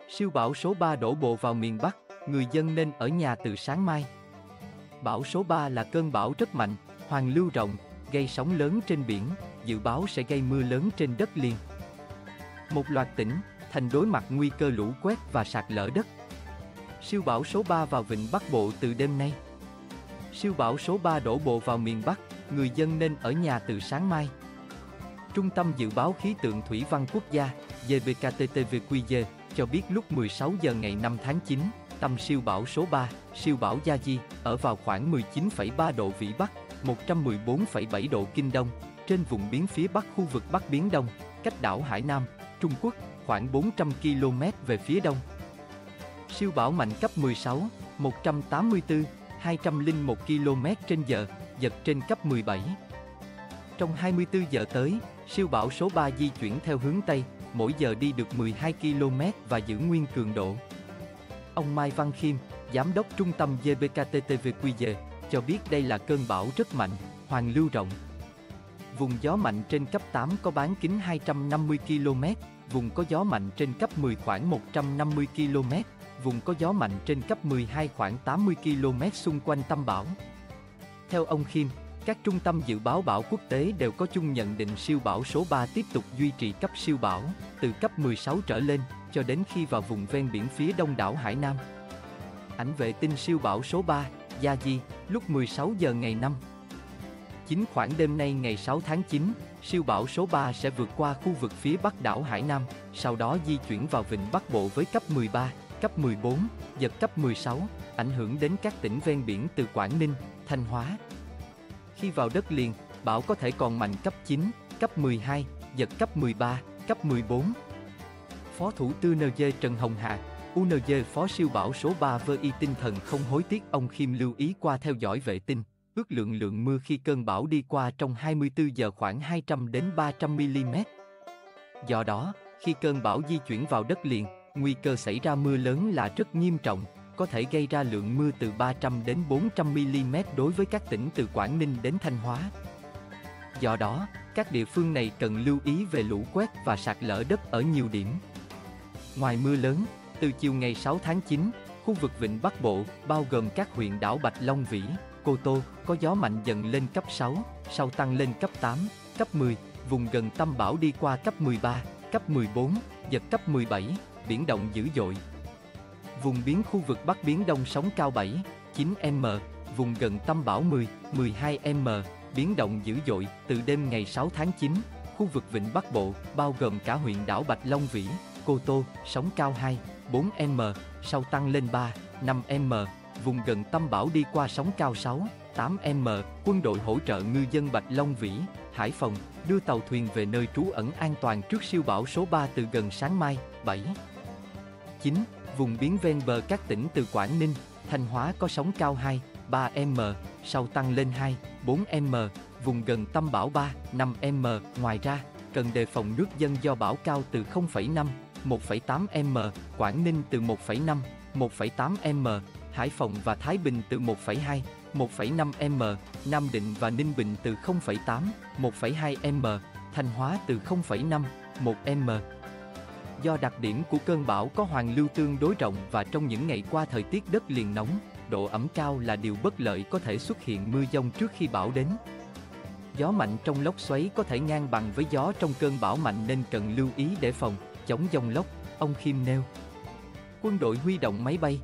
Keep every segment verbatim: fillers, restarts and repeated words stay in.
Siêu bão số ba đổ bộ vào miền Bắc, người dân nên ở nhà từ sáng mai. Bão số ba là cơn bão rất mạnh, hoàn lưu rộng, gây sóng lớn trên biển, dự báo sẽ gây mưa lớn trên đất liền. Một loạt tỉnh, thành đối mặt nguy cơ lũ quét và sạt lở đất. Siêu bão số ba vào vịnh Bắc Bộ từ đêm nay. Siêu bão số ba đổ bộ vào miền Bắc, người dân nên ở nhà từ sáng mai. Trung tâm Dự báo Khí tượng Thủy văn Quốc gia (giê bê ca tê tê vê quy giê) cho biết lúc mười sáu giờ ngày năm tháng chín, tâm siêu bão số ba, siêu bão Yaji, ở vào khoảng mười chín phẩy ba độ Vĩ Bắc, một trăm mười bốn phẩy bảy độ Kinh Đông, trên vùng biển phía Bắc khu vực Bắc Biển Đông, cách đảo Hải Nam, Trung Quốc, khoảng bốn trăm ki lô mét về phía đông. Siêu bão mạnh cấp mười sáu, một trăm tám mươi tư, hai trăm lẻ một ki lô mét trên giờ, giật trên cấp mười bảy. Trong hai mươi tư giờ tới, siêu bão số ba di chuyển theo hướng Tây, mỗi giờ đi được mười hai ki lô mét và giữ nguyên cường độ. Ông Mai Văn Khiêm, Giám đốc Trung tâm giê bê ca tê tê vê quy giê, cho biết đây là cơn bão rất mạnh, hoàn lưu rộng. Vùng gió mạnh trên cấp tám có bán kính hai trăm năm mươi ki lô mét, vùng có gió mạnh trên cấp mười khoảng một trăm năm mươi ki lô mét, vùng có gió mạnh trên cấp mười hai khoảng tám mươi ki lô mét xung quanh tâm bão. Theo ông Khiêm, các trung tâm dự báo bão quốc tế đều có chung nhận định siêu bão số ba tiếp tục duy trì cấp siêu bão, từ cấp mười sáu trở lên, cho đến khi vào vùng ven biển phía đông đảo Hải Nam. Ảnh vệ tinh siêu bão số ba, Yaji, lúc mười sáu giờ ngày năm tháng chín khoảng đêm nay ngày sáu tháng chín, siêu bão số ba sẽ vượt qua khu vực phía bắc đảo Hải Nam, sau đó di chuyển vào vịnh Bắc Bộ với cấp mười ba, cấp mười bốn, giật cấp mười sáu, ảnh hưởng đến các tỉnh ven biển từ Quảng Ninh, Thanh Hóa. Khi vào đất liền, bão có thể còn mạnh cấp chín, cấp mười hai, giật cấp mười ba, cấp mười bốn. Phó Thủ tư en giê Trần Hồng Hà, u en giê Phó siêu bão số ba với y tinh thần không hối tiếc. Ông Khiêm lưu ý qua theo dõi vệ tinh, ước lượng lượng mưa khi cơn bão đi qua trong hai mươi tư giờ khoảng hai trăm đến ba trăm mi-li-mét. Do đó, khi cơn bão di chuyển vào đất liền, nguy cơ xảy ra mưa lớn là rất nghiêm trọng, có thể gây ra lượng mưa từ ba trăm đến bốn trăm mi-li-mét đối với các tỉnh từ Quảng Ninh đến Thanh Hóa. Do đó, các địa phương này cần lưu ý về lũ quét và sạt lở đất ở nhiều điểm. Ngoài mưa lớn, từ chiều ngày sáu tháng chín, khu vực vịnh Bắc Bộ, bao gồm các huyện đảo Bạch Long Vĩ, Cô Tô, có gió mạnh dần lên cấp sáu, sau tăng lên cấp tám, cấp mười, vùng gần tâm bão đi qua cấp mười ba, cấp mười bốn, giật cấp mười bảy, biển động dữ dội. Vùng biển khu vực Bắc Biển Đông sóng cao bảy, chín mét, vùng gần tâm bão mười, mười hai mét, biến động dữ dội. Từ đêm ngày sáu tháng chín, khu vực vịnh Bắc Bộ, bao gồm cả huyện đảo Bạch Long Vĩ, Cô Tô, sóng cao hai, bốn mét, sau tăng lên ba, năm mét, vùng gần tâm bão đi qua sóng cao sáu, tám mét. Quân đội hỗ trợ ngư dân Bạch Long Vĩ, Hải Phòng, đưa tàu thuyền về nơi trú ẩn an toàn trước siêu bão số ba từ gần sáng mai, bảy, chín. Vùng biển ven bờ các tỉnh từ Quảng Ninh, Thanh Hóa có sóng cao hai, ba mét, sau tăng lên hai, bốn mét, vùng gần tâm bão ba, năm mét. Ngoài ra, cần đề phòng nước dâng do bão cao từ không phẩy năm, một phẩy tám mét, Quảng Ninh từ một phẩy năm, một phẩy tám mét, Hải Phòng và Thái Bình từ một phẩy hai, một phẩy năm mét, Nam Định và Ninh Bình từ không phẩy tám, một phẩy hai mét, Thanh Hóa từ không phẩy năm, một mét. Do đặc điểm của cơn bão có hoàn lưu tương đối rộng và trong những ngày qua thời tiết đất liền nóng, độ ẩm cao là điều bất lợi, có thể xuất hiện mưa dông trước khi bão đến. Gió mạnh trong lốc xoáy có thể ngang bằng với gió trong cơn bão mạnh nên cần lưu ý để phòng chống dông lốc, ông Khiêm nêu. Quân đội huy động máy bay,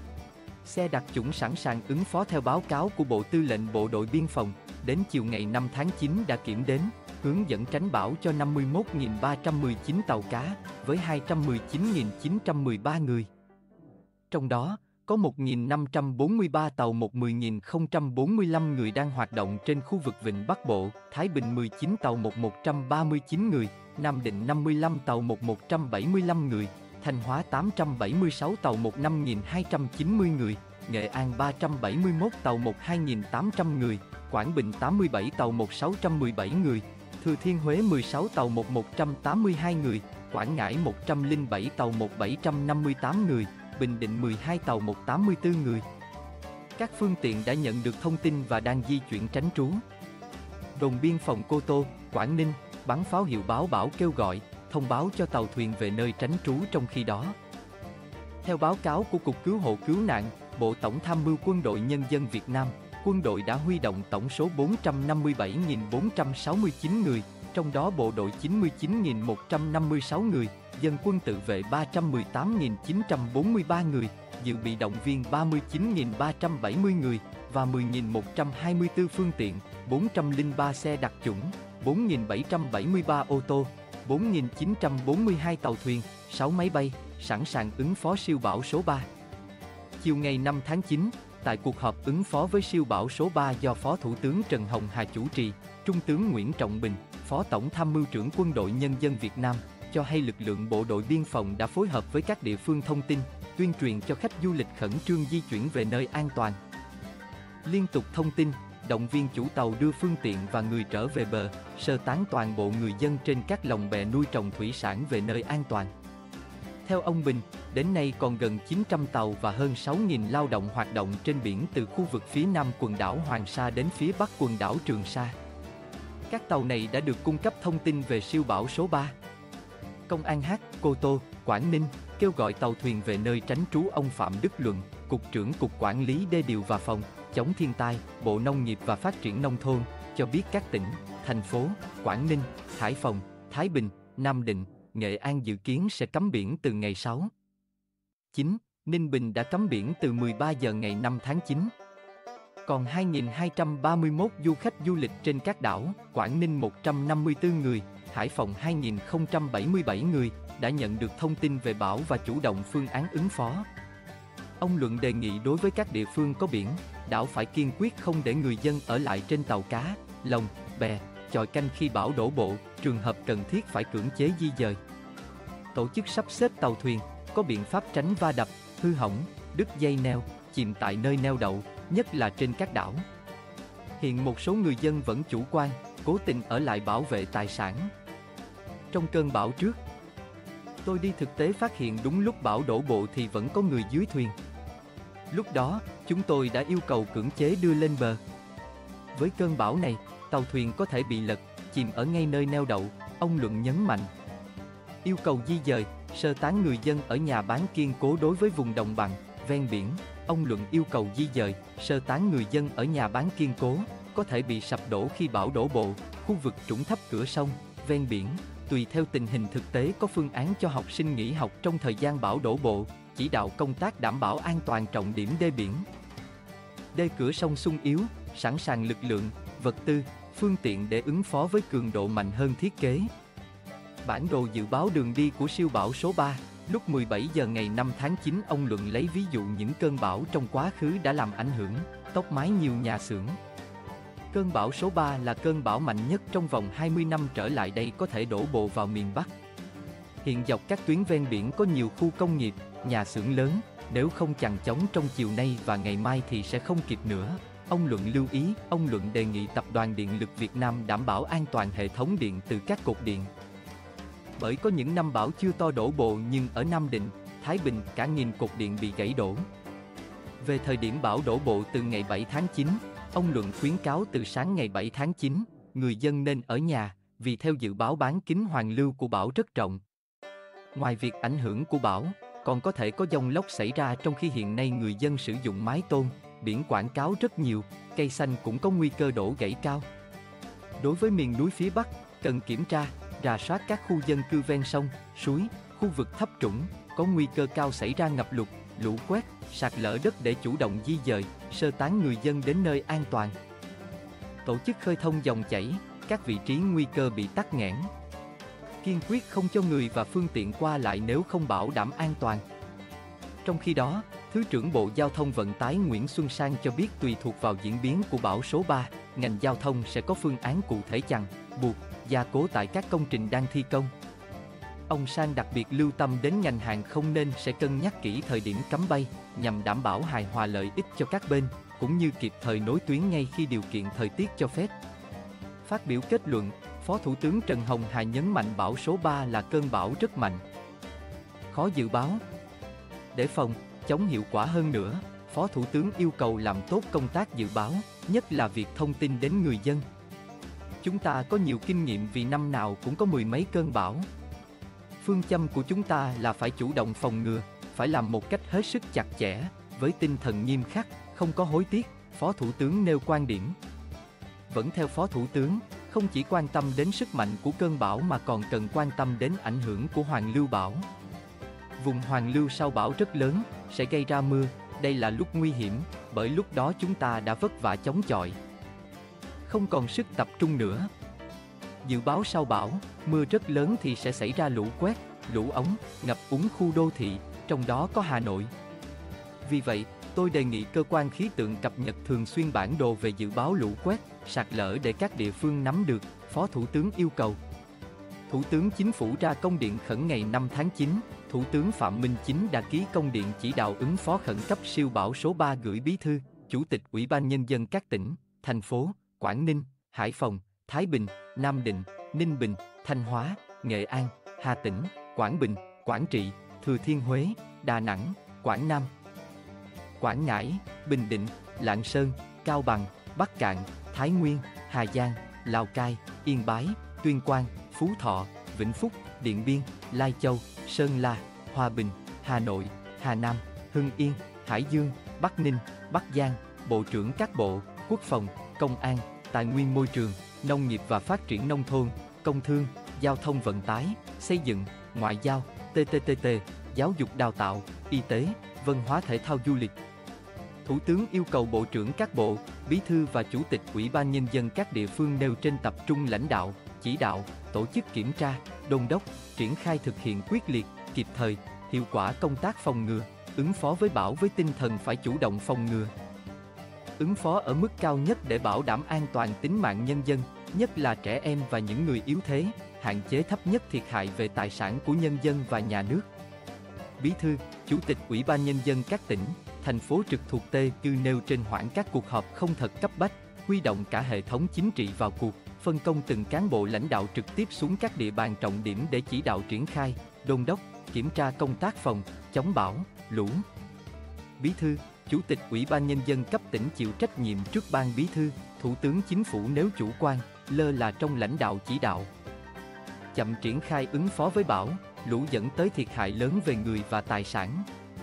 xe đặc chủng sẵn sàng ứng phó. Theo báo cáo của Bộ Tư lệnh Bộ đội Biên phòng, đến chiều ngày năm tháng chín đã kiểm đếm, hướng dẫn tránh bão cho năm mươi mốt nghìn ba trăm mười chín tàu cá, với hai trăm mười chín nghìn chín trăm mười ba người. Trong đó, có một nghìn năm trăm bốn mươi ba tàu một mươi nghìn không trăm bốn mươi lăm người đang hoạt động trên khu vực Vịnh Bắc Bộ, Thái Bình mười chín tàu một một trăm ba mươi chín người, Nam Định năm mươi lăm tàu một một trăm bảy mươi lăm người, Thanh Hóa tám trăm bảy mươi sáu tàu một năm nghìn hai trăm chín mươi người, Nghệ An ba trăm bảy mươi mốt tàu một hai nghìn tám trăm người, Quảng Bình tám mươi bảy tàu một sáu trăm mười bảy người, Thừa Thiên Huế mười sáu tàu một một trăm tám mươi hai người, Quảng Ngãi một trăm lẻ bảy tàu một bảy trăm năm mươi tám người, Bình Định mười hai tàu một tám mươi tư người. Các phương tiện đã nhận được thông tin và đang di chuyển tránh trú. Đồn biên phòng Cô Tô, Quảng Ninh, bắn pháo hiệu báo bão kêu gọi, thông báo cho tàu thuyền về nơi tránh trú trong khi đó. Theo báo cáo của Cục Cứu hộ Cứu nạn, Bộ Tổng tham mưu Quân đội Nhân dân Việt Nam, quân đội đã huy động tổng số bốn trăm năm mươi bảy nghìn bốn trăm sáu mươi chín người, trong đó bộ đội chín mươi chín nghìn một trăm năm mươi sáu người, dân quân tự vệ ba trăm mười tám nghìn chín trăm bốn mươi ba người, dự bị động viên ba mươi chín nghìn ba trăm bảy mươi người và mười nghìn một trăm hai mươi tư phương tiện, bốn trăm lẻ ba xe đặc chủng, bốn nghìn bảy trăm bảy mươi ba ô tô, bốn nghìn chín trăm bốn mươi hai tàu thuyền, sáu máy bay, sẵn sàng ứng phó siêu bão số ba. Chiều ngày năm tháng chín, tại cuộc họp ứng phó với siêu bão số ba do Phó Thủ tướng Trần Hồng Hà chủ trì, Trung tướng Nguyễn Trọng Bình, Phó Tổng tham mưu trưởng Quân đội Nhân dân Việt Nam, cho hay lực lượng bộ đội biên phòng đã phối hợp với các địa phương thông tin, tuyên truyền cho khách du lịch khẩn trương di chuyển về nơi an toàn. Liên tục thông tin, động viên chủ tàu đưa phương tiện và người trở về bờ, sơ tán toàn bộ người dân trên các lồng bè nuôi trồng thủy sản về nơi an toàn. Theo ông Bình, đến nay còn gần chín trăm tàu và hơn sáu nghìn lao động hoạt động trên biển từ khu vực phía nam quần đảo Hoàng Sa đến phía bắc quần đảo Trường Sa. Các tàu này đã được cung cấp thông tin về siêu bão số ba. Công an H. Cô Tô, Quảng Ninh, kêu gọi tàu thuyền về nơi tránh trú. Ông Phạm Đức Luận, Cục trưởng Cục Quản lý Đê điều và Phòng chống thiên tai, Bộ Nông nghiệp và Phát triển Nông thôn, cho biết các tỉnh, thành phố, Quảng Ninh, Hải Phòng, Thái Bình, Nam Định, Nghệ An dự kiến sẽ cấm biển từ ngày sáu. chín. Ninh Bình đã cấm biển từ mười ba giờ ngày năm tháng chín. Còn hai nghìn hai trăm ba mươi mốt du khách du lịch trên các đảo, Quảng Ninh một trăm năm mươi tư người, Hải Phòng hai nghìn không trăm bảy mươi bảy người, đã nhận được thông tin về bão và chủ động phương án ứng phó. Ông Luận đề nghị đối với các địa phương có biển, đảo phải kiên quyết không để người dân ở lại trên tàu cá, lồng, bè, chòi canh khi bão đổ bộ, trường hợp cần thiết phải cưỡng chế di dời. Tổ chức sắp xếp tàu thuyền, có biện pháp tránh va đập, hư hỏng, đứt dây neo, chìm tại nơi neo đậu, nhất là trên các đảo. Hiện một số người dân vẫn chủ quan, cố tình ở lại bảo vệ tài sản. Trong cơn bão trước, tôi đi thực tế phát hiện đúng lúc bão đổ bộ thì vẫn có người dưới thuyền. Lúc đó, chúng tôi đã yêu cầu cưỡng chế đưa lên bờ. Với cơn bão này, tàu thuyền có thể bị lật, chìm ở ngay nơi neo đậu, ông Luận nhấn mạnh. Yêu cầu di dời, sơ tán người dân ở nhà bán kiên cố. Đối với vùng đồng bằng, ven biển, ông Luận yêu cầu di dời, sơ tán người dân ở nhà bán kiên cố, có thể bị sập đổ khi bão đổ bộ, khu vực trũng thấp cửa sông, ven biển, tùy theo tình hình thực tế có phương án cho học sinh nghỉ học trong thời gian bão đổ bộ, chỉ đạo công tác đảm bảo an toàn trọng điểm đê biển. Đê cửa sông sung yếu, sẵn sàng lực lượng, vật tư, phương tiện để ứng phó với cường độ mạnh hơn thiết kế. Bản đồ dự báo đường đi của siêu bão số ba, lúc mười bảy giờ ngày năm tháng chín, ông Luận lấy ví dụ những cơn bão trong quá khứ đã làm ảnh hưởng, tốc mái nhiều nhà xưởng. Cơn bão số ba là cơn bão mạnh nhất trong vòng hai mươi năm trở lại đây, có thể đổ bộ vào miền Bắc. Hiện dọc các tuyến ven biển có nhiều khu công nghiệp, nhà xưởng lớn, nếu không chằng chống trong chiều nay và ngày mai thì sẽ không kịp nữa. Ông Luận lưu ý, ông Luận đề nghị Tập đoàn Điện lực Việt Nam đảm bảo an toàn hệ thống điện từ các cột điện. Bởi có những năm bão chưa to đổ bộ nhưng ở Nam Định, Thái Bình cả nghìn cột điện bị gãy đổ. Về thời điểm bão đổ bộ từ ngày bảy tháng chín, ông Luận khuyến cáo từ sáng ngày bảy tháng chín, người dân nên ở nhà, vì theo dự báo bán kính hoàn lưu của bão rất rộng. Ngoài việc ảnh hưởng của bão, còn có thể có dông lốc xảy ra, trong khi hiện nay người dân sử dụng mái tôn, biển quảng cáo rất nhiều, cây xanh cũng có nguy cơ đổ gãy cao. Đối với miền núi phía Bắc, cần kiểm tra, rà soát các khu dân cư ven sông, suối, khu vực thấp trũng, có nguy cơ cao xảy ra ngập lụt, lũ quét, sạt lở đất để chủ động di dời, sơ tán người dân đến nơi an toàn. Tổ chức khơi thông dòng chảy, các vị trí nguy cơ bị tắc nghẽn. Kiên quyết không cho người và phương tiện qua lại nếu không bảo đảm an toàn. Trong khi đó, Thứ trưởng Bộ Giao thông Vận tải Nguyễn Xuân Sang cho biết tùy thuộc vào diễn biến của bão số ba, ngành giao thông sẽ có phương án cụ thể chặn, buộc, gia cố tại các công trình đang thi công. Ông Sang đặc biệt lưu tâm đến ngành hàng không nên sẽ cân nhắc kỹ thời điểm cấm bay, nhằm đảm bảo hài hòa lợi ích cho các bên, cũng như kịp thời nối tuyến ngay khi điều kiện thời tiết cho phép. Phát biểu kết luận, Phó Thủ tướng Trần Hồng Hà nhấn mạnh bão số ba là cơn bão rất mạnh, khó dự báo. Để phòng, chống hiệu quả hơn nữa, Phó Thủ tướng yêu cầu làm tốt công tác dự báo, nhất là việc thông tin đến người dân. Chúng ta có nhiều kinh nghiệm vì năm nào cũng có mười mấy cơn bão. Phương châm của chúng ta là phải chủ động phòng ngừa, phải làm một cách hết sức chặt chẽ, với tinh thần nghiêm khắc, không có hối tiếc, Phó Thủ tướng nêu quan điểm. Vẫn theo Phó Thủ tướng, không chỉ quan tâm đến sức mạnh của cơn bão mà còn cần quan tâm đến ảnh hưởng của hoàn lưu bão. Vùng hoàn lưu sau bão rất lớn, sẽ gây ra mưa, đây là lúc nguy hiểm, bởi lúc đó chúng ta đã vất vả chống chọi, không còn sức tập trung nữa. Dự báo sau bão, mưa rất lớn thì sẽ xảy ra lũ quét, lũ ống, ngập úng khu đô thị, trong đó có Hà Nội. Vì vậy, tôi đề nghị cơ quan khí tượng cập nhật thường xuyên bản đồ về dự báo lũ quét, sạt lở để các địa phương nắm được, Phó Thủ tướng yêu cầu. Thủ tướng Chính phủ ra công điện khẩn ngày năm tháng chín, Thủ tướng Phạm Minh Chính đã ký công điện chỉ đạo ứng phó khẩn cấp siêu bão số ba gửi Bí thư, Chủ tịch Ủy ban Nhân dân các tỉnh, thành phố, Quảng Ninh, Hải Phòng, Thái Bình, Nam Định, Ninh Bình, Thanh Hóa, Nghệ An, Hà Tĩnh, Quảng Bình, Quảng Trị, Thừa Thiên Huế, Đà Nẵng, Quảng Nam, Quảng Ngãi, Bình Định, Lạng Sơn, Cao Bằng, Bắc Kạn, Thái Nguyên, Hà Giang, Lào Cai, Yên Bái, Tuyên Quang, Phú Thọ, Vĩnh Phúc, Điện Biên, Lai Châu, Sơn La, Hòa Bình, Hà Nội, Hà Nam, Hưng Yên, Hải Dương, Bắc Ninh, Bắc Giang, Bộ trưởng các bộ, Quốc phòng, Công an, Tài nguyên môi trường, Nông nghiệp và Phát triển nông thôn, Công thương, Giao thông vận tải, Xây dựng, Ngoại giao, tê tê tê tê, Giáo dục đào tạo, Y tế, Văn hóa thể thao du lịch. Thủ tướng yêu cầu Bộ trưởng các bộ, Bí thư và Chủ tịch Ủy ban Nhân dân các địa phương nêu trên tập trung lãnh đạo, chỉ đạo, tổ chức kiểm tra, đôn đốc, triển khai thực hiện quyết liệt, kịp thời, hiệu quả công tác phòng ngừa, ứng phó với bão với tinh thần phải chủ động phòng ngừa. Ứng phó ở mức cao nhất để bảo đảm an toàn tính mạng nhân dân, nhất là trẻ em và những người yếu thế, hạn chế thấp nhất thiệt hại về tài sản của nhân dân và nhà nước. Bí thư, Chủ tịch Ủy ban Nhân dân các tỉnh, thành phố trực thuộc Tê Cư nêu trên hoãn các cuộc họp không thật cấp bách, huy động cả hệ thống chính trị vào cuộc, phân công từng cán bộ lãnh đạo trực tiếp xuống các địa bàn trọng điểm để chỉ đạo triển khai, đôn đốc, kiểm tra công tác phòng, chống bão, lũ. Bí thư, Chủ tịch Ủy ban Nhân dân cấp tỉnh chịu trách nhiệm trước Ban Bí thư, Thủ tướng Chính phủ nếu chủ quan, lơ là trong lãnh đạo chỉ đạo. Chậm triển khai ứng phó với bão, lũ dẫn tới thiệt hại lớn về người và tài sản.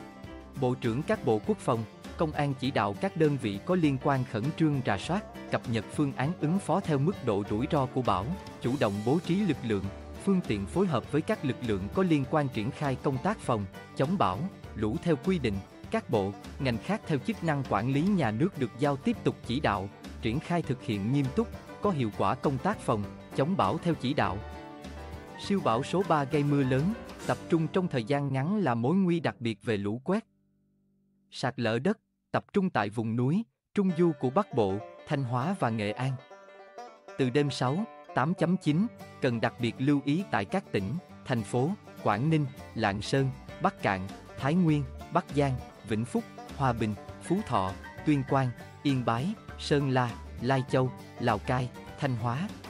Bộ trưởng các bộ Quốc phòng, Công an chỉ đạo các đơn vị có liên quan khẩn trương rà soát, cập nhật phương án ứng phó theo mức độ rủi ro của bão, chủ động bố trí lực lượng, phương tiện phối hợp với các lực lượng có liên quan triển khai công tác phòng, chống bão, lũ theo quy định. Các bộ, ngành khác theo chức năng quản lý nhà nước được giao tiếp tục chỉ đạo, triển khai thực hiện nghiêm túc, có hiệu quả công tác phòng, chống bão theo chỉ đạo. Siêu bão số ba gây mưa lớn, tập trung trong thời gian ngắn là mối nguy đặc biệt về lũ quét, sạt lở đất, tập trung tại vùng núi, trung du của Bắc Bộ, Thanh Hóa và Nghệ An. Từ đêm sáu, tám chín, cần đặc biệt lưu ý tại các tỉnh, thành phố, Quảng Ninh, Lạng Sơn, Bắc Kạn, Thái Nguyên, Bắc Giang, Vĩnh Phúc, Hòa Bình, Phú Thọ, Tuyên Quang, Yên Bái, Sơn La, Lai Châu, Lào Cai, Thanh Hóa,